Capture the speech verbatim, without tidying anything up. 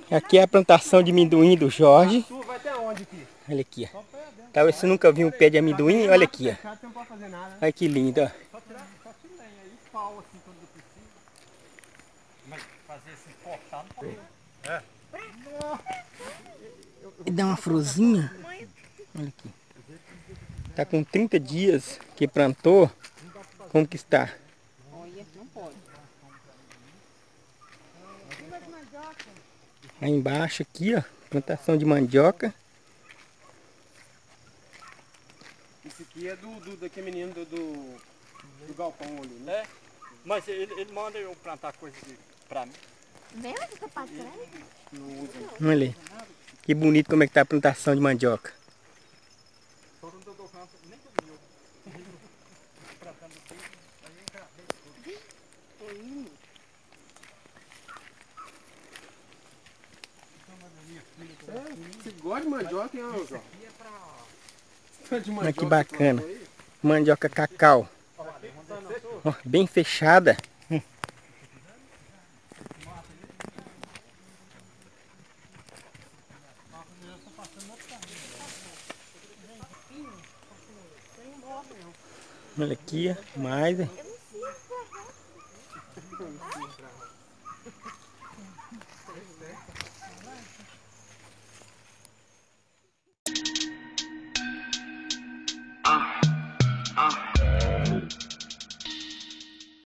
Aqui é a plantação de amendoim do Jorge. A sua vai até onde aqui? Olha aqui, ó. Talvez você nunca viu um pé de amendoim, olha aqui, ó. Você não pode fazer nada, né? Olha que lindo, ó. Só tirar, só tira lenha aí, pau assim quando precisa. Mas fazer assim, cortar não pode. É. E dá uma fruzinha. Olha aqui. Tá com trinta dias que plantou. Como que está? Olha, não pode. Aí embaixo aqui, ó. Plantação de mandioca. Esse aqui é do, do daquele menino do, do, do galpão ali, né? É. Mas ele, ele manda eu plantar coisas pra mim. Vem onde tá pra trás? Não usa. Olha aí. Que bonito como é que tá a plantação de mandioca. Você gosta de mandioca, hein, João? Olha que bacana. Mandioca cacau. Ó, bem fechada. Olha aqui, ó. Mais.